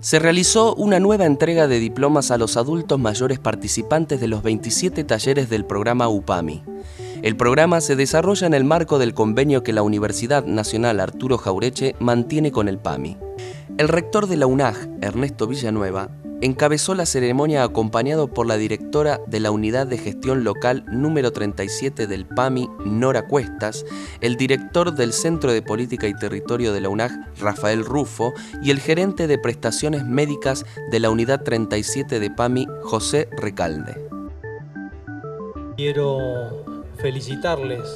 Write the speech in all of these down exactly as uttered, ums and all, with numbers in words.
Se realizó una nueva entrega de diplomas a los adultos mayores participantes de los veintisiete talleres del programa UPAMI. El programa se desarrolla en el marco del convenio que la Universidad Nacional Arturo Jauretche mantiene con el PAMI. El rector de la U N A J, Ernesto Villanueva, encabezó la ceremonia acompañado por la directora de la Unidad de Gestión Local número treinta y siete del PAMI, Nora Cuestas, el director del Centro de Política y Territorio de la U N A J, Rafael Rufo, y el gerente de Prestaciones Médicas de la Unidad treinta y siete de PAMI, José Recalde. Quiero felicitarles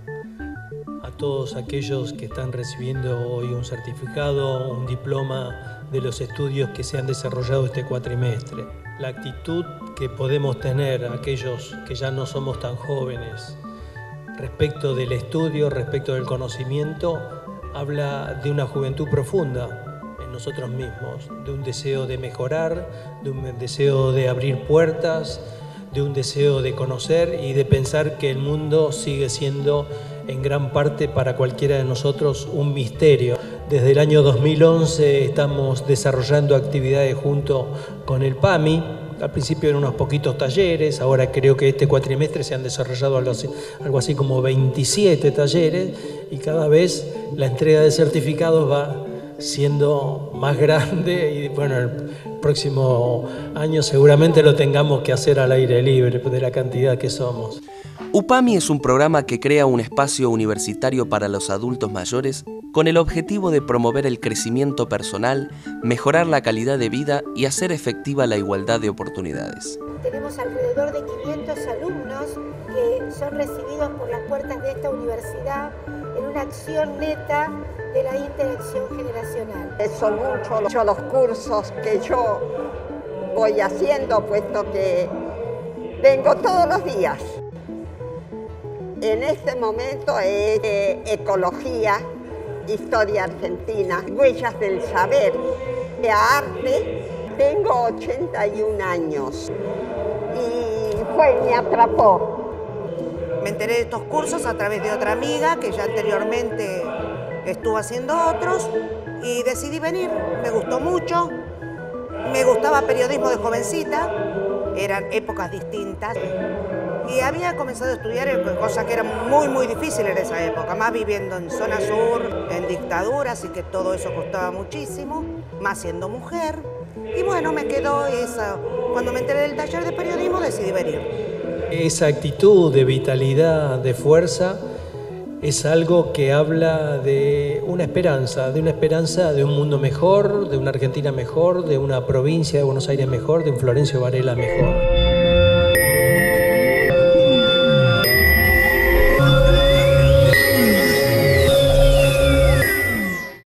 a todos aquellos que están recibiendo hoy un certificado, un diploma de los estudios que se han desarrollado este cuatrimestre. La actitud que podemos tener aquellos que ya no somos tan jóvenes respecto del estudio, respecto del conocimiento, habla de una juventud profunda en nosotros mismos, de un deseo de mejorar, de un deseo de abrir puertas, de un deseo de conocer y de pensar que el mundo sigue siendo en gran parte para cualquiera de nosotros un misterio. Desde el año dos mil once estamos desarrollando actividades junto con el PAMI. Al principio eran unos poquitos talleres, ahora creo que este cuatrimestre se han desarrollado algo así, algo así como veintisiete talleres y cada vez la entrega de certificados va siendo más grande y bueno, el próximo año seguramente lo tengamos que hacer al aire libre de la cantidad que somos. UPAMI es un programa que crea un espacio universitario para los adultos mayores con el objetivo de promover el crecimiento personal, mejorar la calidad de vida y hacer efectiva la igualdad de oportunidades. Tenemos alrededor de quinientos alumnos que son recibidos por las puertas de esta universidad en una acción neta de la interacción generacional. Son muchos los cursos que yo voy haciendo, puesto que vengo todos los días. En este momento es eh, ecología, historia argentina, huellas del saber, de arte. Tengo ochenta y un años y fue, me atrapó. Me enteré de estos cursos a través de otra amiga que ya anteriormente estuvo haciendo otros y decidí venir. Me gustó mucho, me gustaba periodismo de jovencita, eran épocas distintas. Y había comenzado a estudiar cosas que eran muy, muy difíciles en esa época, más viviendo en zona sur, en dictadura, así que todo eso costaba muchísimo, más siendo mujer. Y bueno, me quedó esa. Cuando me enteré del taller de periodismo decidí venir. Esa actitud de vitalidad, de fuerza, es algo que habla de una esperanza, de una esperanza de un mundo mejor, de una Argentina mejor, de una provincia de Buenos Aires mejor, de un Florencio Varela mejor.